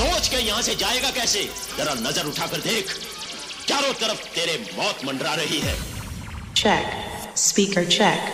सोच के यहाँ से जाएगा कैसे? जरा नजर उठाकर देख, चारों तरफ तेरे मौत मंडरा रही है। Check. Speaker check.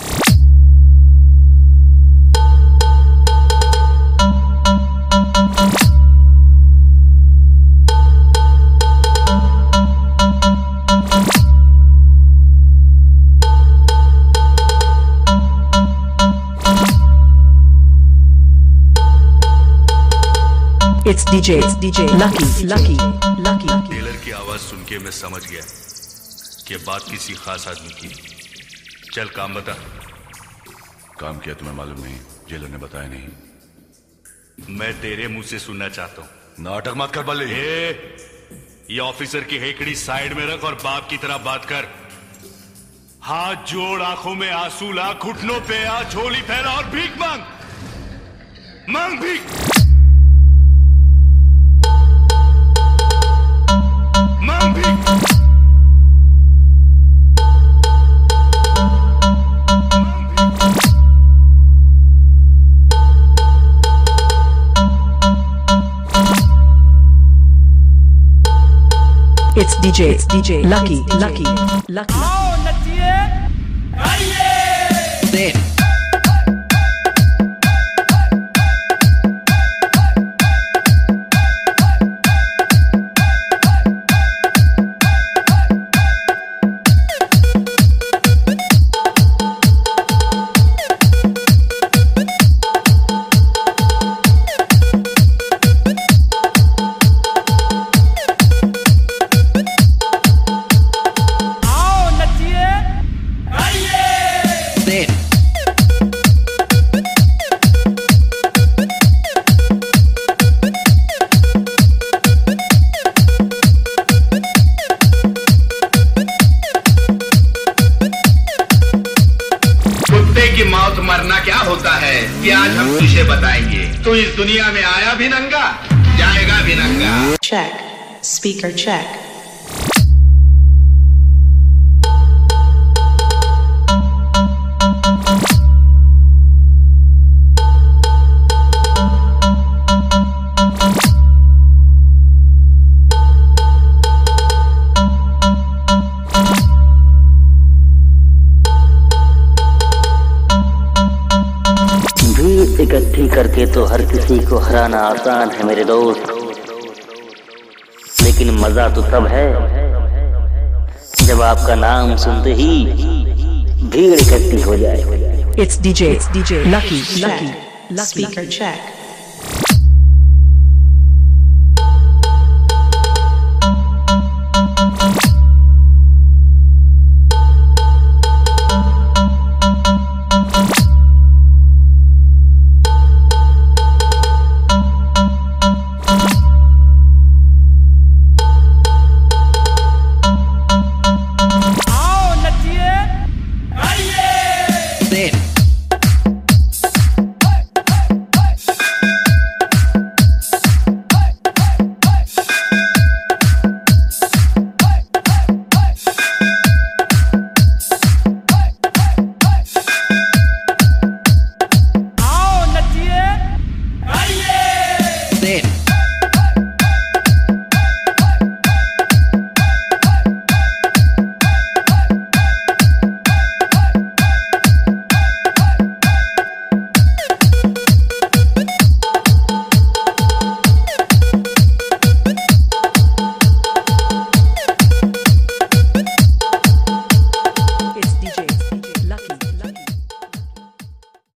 It's DJ Lucky. Tailor की आवाज सुन के मैं समझ गया कि बात किसी खास आदमी की। चल काम बता। काम किया तुम्हें मालूम नहीं? जेलर ने बताया नहीं। मैं तेरे मुंह से सुनना चाहता हूँ। नाटक मत कर बल्ले। ये ऑफिसर की हेकड़ी साइड में रख और बाप की तरह बात कर। हाथ जोड़, आंखों में आंसू ला, घुटनों पे आ, झोली फैला और भीख मांग भीख। मांग भीख। It's DJ Lucky. आओ नचिए, गाइए। मरना क्या होता है कि आज हम तुझे बताएंगे। तू इस दुनिया में आया भी नंगा, जाएगा भी नंगा। Check. Speaker check. इकट्ठी करके तो हर किसी को हराना आसान है मेरे दोस्त, लेकिन मजा तो तब है जब आपका नाम सुनते ही भीड़ इकट्ठी हो जाए। It's DJ Lucky. Speaker check.